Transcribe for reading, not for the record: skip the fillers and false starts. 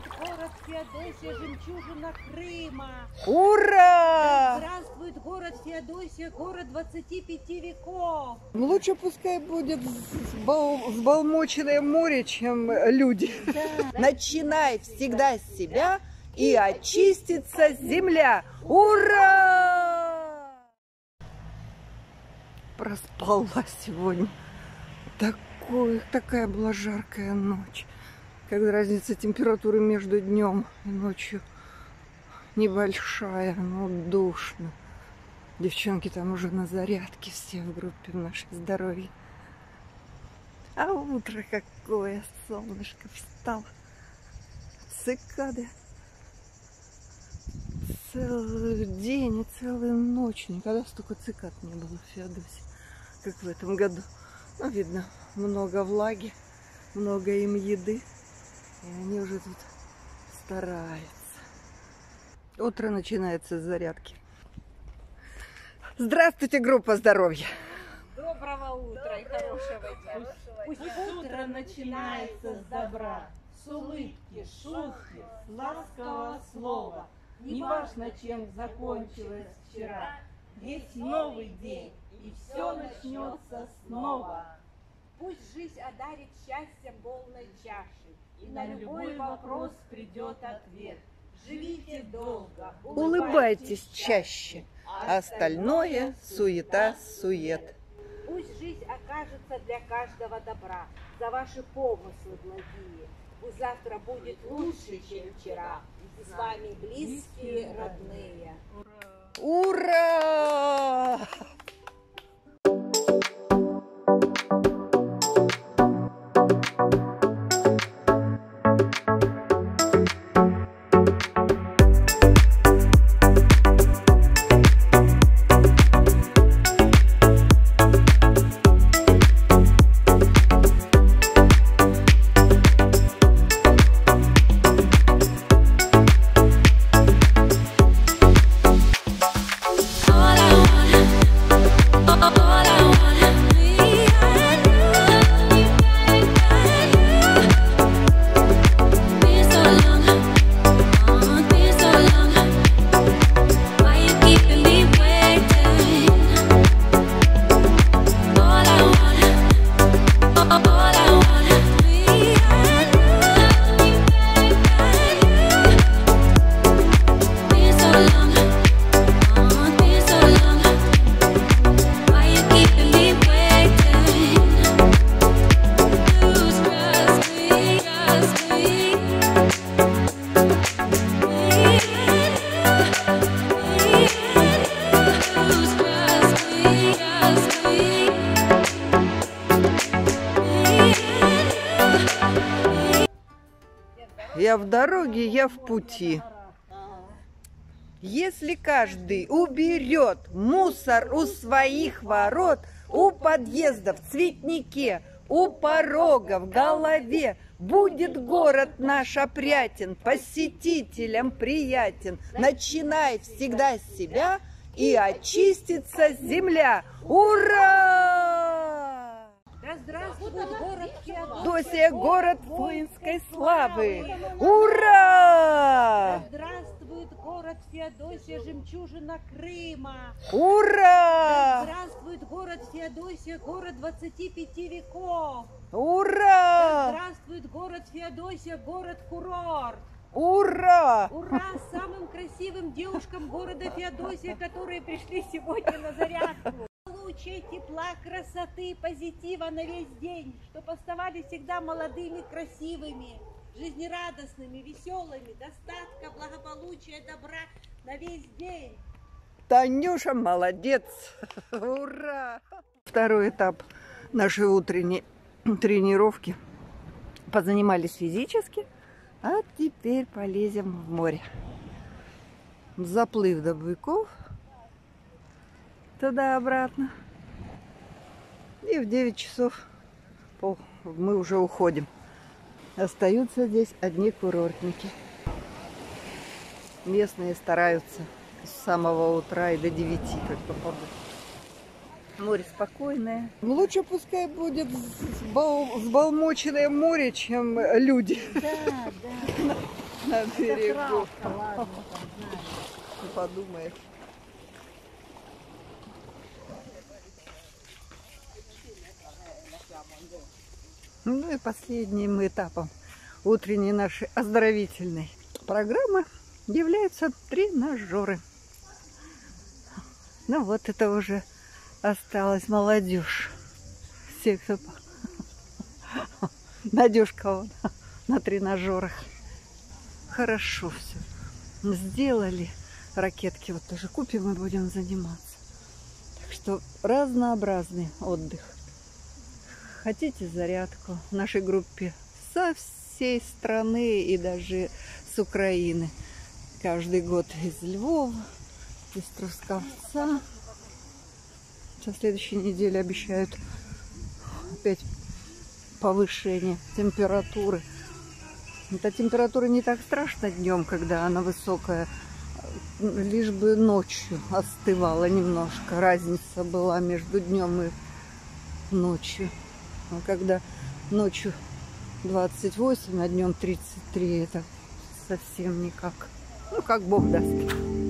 город Феодосия, жемчужина Крыма! Ура! Здравствует город Феодосия, город 25 веков! Лучше пускай будет взбалмоченное море, чем люди. Да. Начинай всегда с себя, и очистится земля. Ура! Проспала сегодня. Такая была жаркая ночь. Когда разница температуры между днем и ночью небольшая, но душно. Девчонки там уже на зарядке все в группе в нашей здоровье. А утро какое, солнышко встало. Цикады. Целый день и целую ночь. Никогда столько цикад не было в Феодосии, как в этом году. Ну, видно, много влаги, много им еды. И они уже тут стараются. Утро начинается с зарядки. Здравствуйте, группа здоровья! Доброго утра и хорошего дня! Пусть утро начинается с добра, с улыбки, шутки, с ласкового слова. Неважно, чем закончилось вчера, есть новый день, и все начнется снова. Пусть жизнь одарит счастьем полной чашей, и на любой вопрос придет ответ. Живите долго, улыбайтесь чаще, а остальное суета-сует. Пусть жизнь окажется для каждого добра, за ваши помыслы благие. Пусть завтра будет лучше, чем вчера, и с вами близкие, родные. Ура! Я в дороге, я в пути. Если каждый уберет мусор у своих ворот, у подъезда, в цветнике, у порога, в голове, будет город наш опрятен, посетителям приятен. Начинай всегда с себя, и очистится земля. Ура! Да здравствует город Феодосия, город воинской славы! Ура! Да здравствует город Феодосия, жемчужина Крыма! Ура! Да здравствует город Феодосия, город 25 веков! Ура! Да здравствует город Феодосия, город-курорт! Ура! Ура самым красивым девушкам города Феодосия, которые пришли сегодня на зарядку! Получия, тепла, красоты, позитива на весь день, чтобы оставались всегда молодыми, красивыми, жизнерадостными, веселыми, достатка, благополучия, добра на весь день. Танюша молодец! Ура! Второй этап нашей утренней тренировки. Позанимались физически, а теперь полезем в море. Заплыв до Буйков, туда-обратно. И в 9 часов мы уже уходим. Остаются здесь одни курортники. Местные стараются с самого утра и до 9, как попадут. Море спокойное. Лучше пускай будет взбалмоченное море, чем люди Да, да. на берегу. Ладно, там, знаешь. Подумаешь. Ну и последним этапом утренней нашей оздоровительной программы являются тренажеры. Ну вот это уже осталась молодежь. Все, кто... Надюшка вон на тренажерах. Хорошо все. Сделали. Ракетки вот тоже купим и будем заниматься. Так что разнообразный отдых. Хотите зарядку? В нашей группе со всей страны и даже с Украины. Каждый год из Львова, из Трускавца. Со следующей недели обещают опять повышение температуры. Эта температура не так страшна днем, когда она высокая. Лишь бы ночью остывала немножко. Разница была между днем и ночью. А когда ночью 28, а днем 33, это совсем никак. Ну, как Бог даст.